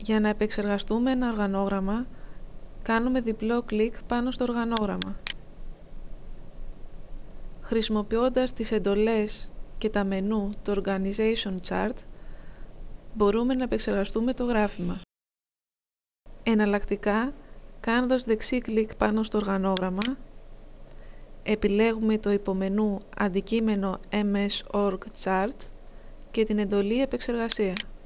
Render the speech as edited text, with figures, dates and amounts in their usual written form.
Για να επεξεργαστούμε ένα οργανόγραμμα, κάνουμε διπλό κλικ πάνω στο οργανόγραμμα. Χρησιμοποιώντας τις εντολές και τα μενού του Organization Chart, μπορούμε να επεξεργαστούμε το γράφημα. Εναλλακτικά, κάνοντας δεξί κλικ πάνω στο οργανόγραμμα, επιλέγουμε το υπομενού Αντικείμενο MS Org Chart και την εντολή Επεξεργασία.